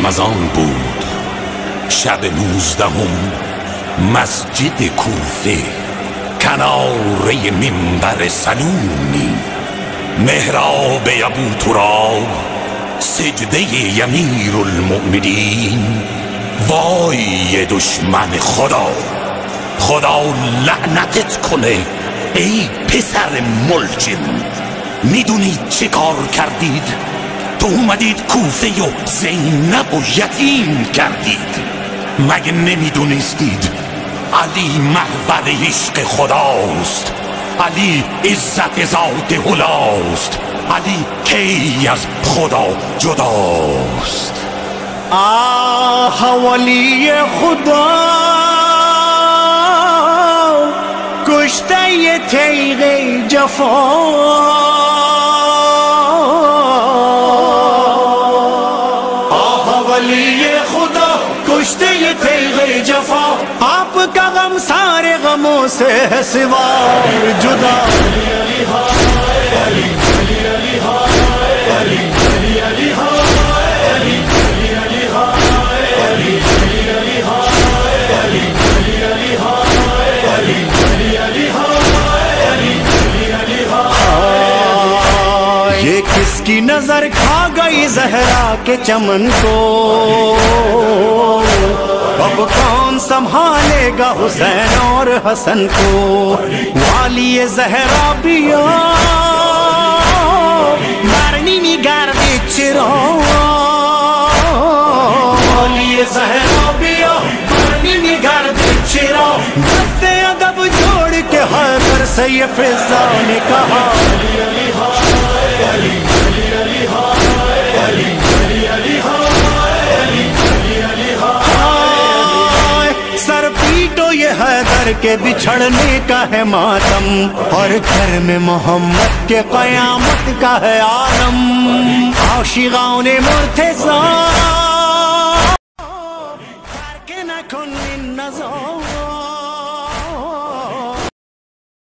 رمضان بود، شب 19م، مسجد کوفه، کناره منبر سلونی، محراب ابو تراب، سجده امیرالمؤمنین. وای دشمن خدا، خدا لعنتت کنه ای پسر ملجم. میدونید چه کار کردید؟ تو اومدید کوفه و زینب و یتیم کردید. مگه نمیدونستید علی محور عشق خداست؟ علی عزت ذات هلاست. علی کی از خدا جداست؟ آه ولی خدا، کشته تیغ جفا. آه ولی خدا، کشته تیغ جفا. آپ کا غم سارے غموں سے ہے سوا جدا. یہ کس کی نظر کھا گئی زہرا کے چمن کو؟ اب کون سنبھالے گا حسین اور حسن کو؟ والی زہرا بیا مرنی میگردی چرا؟ والی زہرا بیا مرنی میگردی چرا؟ دست ادب جوڑ کے حیدر سے یہ فضا نے کہا سر پیٹو یہ حیدر کے بچھڑنے کا ہے ماتم، اور گھر میں محمد کے قیامت کا ہے عالم. عاشقان مرتضیٰ